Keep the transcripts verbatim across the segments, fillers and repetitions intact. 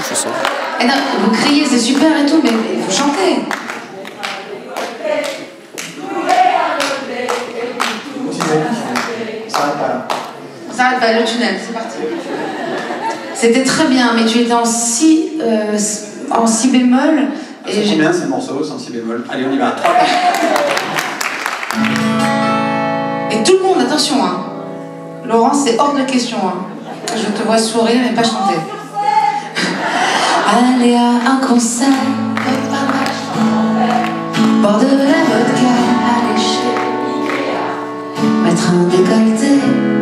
chanson. Et non, vous criez, c'est super et tout, mais vous chantez. Ça s'arrête pas là. On s'arrête pas, le tunnel, c'est parti. C'était très bien, mais tu étais en si, euh, en si bémol. C'est combien, c'est le morceau, c'est en si bémol. Allez, on y va. trois, quatre. Et tout le monde, attention, hein. Laurent, c'est hors de question, hein. Je te vois sourire mais pas chanter. Aller à un concert, bord de la vodka, aller chez mettre un décolleté,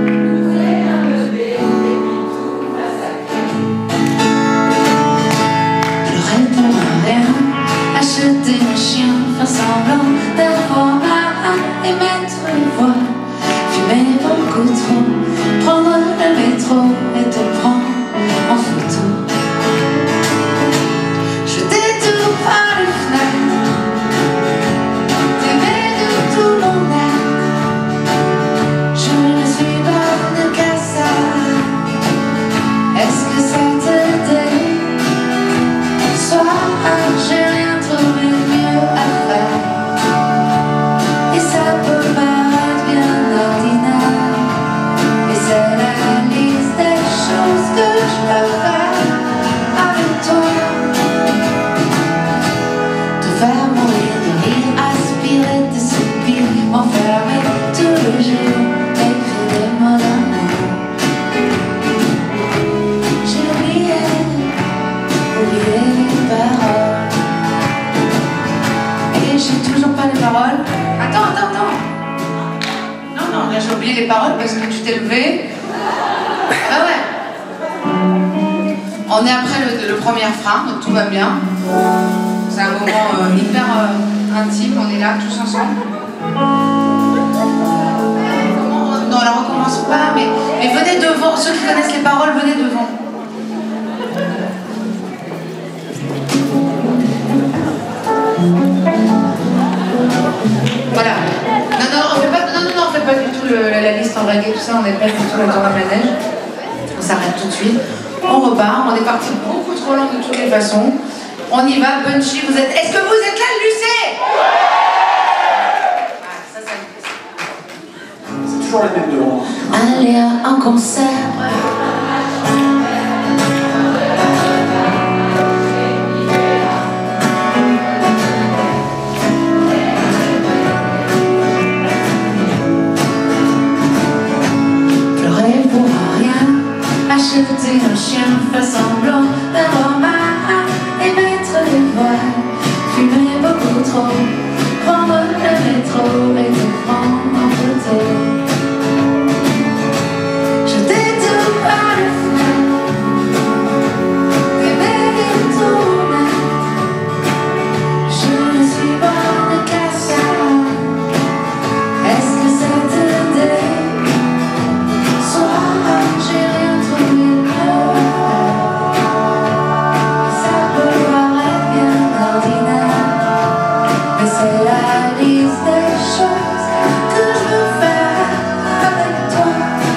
pleurer pour rien, acheter un chien, faire semblant d'avoir un et mettre les voix, fumer beaucoup trop, prendre le métro et te prendre en photo. Jeter tout par les fenêtres, t'aimer de tout mon être. Je ne suis pas de qu'à ça. Est-ce que ça te dit? Soir, j'ai rien trouvé de mieux à faire. Et ça peut paraître bien ordinaire, mais c'est la liste des choses que je peux faire avec toi. Te faire mourir de rire, aspirer tes soupirs, m'enfermer tous les jours, écrire des mots d'amour. J'ai oublié, oublié les paroles. Et j'ai toujours pas les paroles. Attends, attends, attends. Non, non, là j'ai oublié les paroles parce que tu t'es levé. Ah ouais. On est après le, le premier frein, donc tout va bien. C'est un moment euh, hyper euh, intime, on est là tous ensemble. Non, on la recommence pas, mais, mais venez devant, ceux qui connaissent les paroles, venez devant. Voilà. Non, non, on fait pas, non, non, non, on fait pas du tout le, la, la liste en reggae, tout ça, on n'est pas du tout le temps de manège. On s'arrête tout de suite. On repart, on est parti beaucoup trop long de toutes les façons. On y va, punchy, vous êtes... Est-ce que vous êtes là, Lucé? Ah, ça, ça me C'est toujours les mêmes devant. aller à un concert. Pleurer pour rien, acheter un chien, faire semblant d'avoir mal et mettre les voiles, fumer beaucoup trop, prendre le métro et te prendre en photo. Jeter tout par les fenêtres, t'aimer de tout mon être. Je ne suis pas de qu'à ça. Est-ce que ça te dit? Soir, j'ai rien trouvé de mieux. Ça peut paraître bien ordinaire, mais c'est la liste des choses que je veux faire avec toi.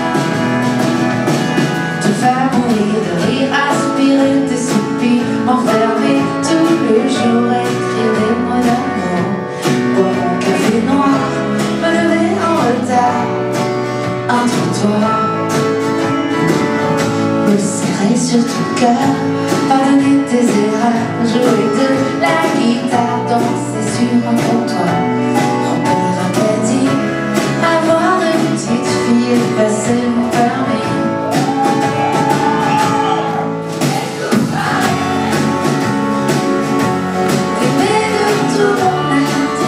Te faire mourir de rire, aspirer tes soupirs, m'enfermer tous les jours, écrire des mots d'amour, boire mon café noir, me lever en retard, un trottoir, me serrer sur ton cœur, pardonner tes erreurs, jouer de la guitare, danser sur un comptoir, remplir un caddie, avoir une petite fille et passer mon permis. T'aimer de tout mon être.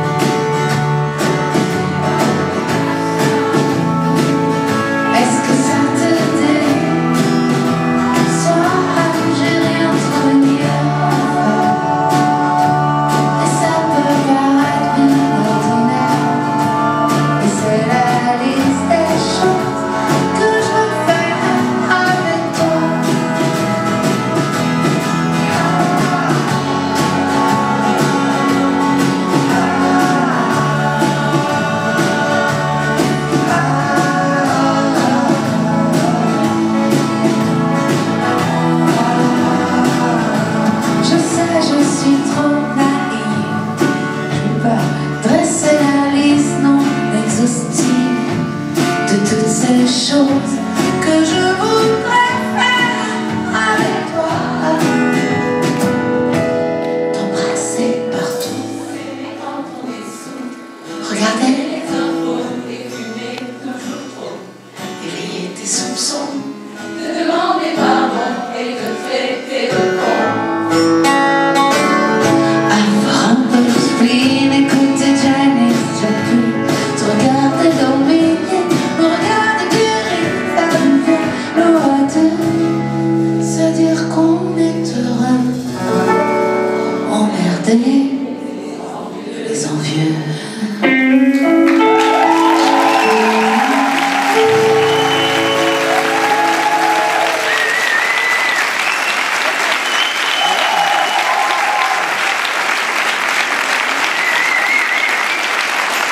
Est-ce que ça te dit? Soir, j'ai rien trouvé de mieux. Et ça peut paraître bien soupçons.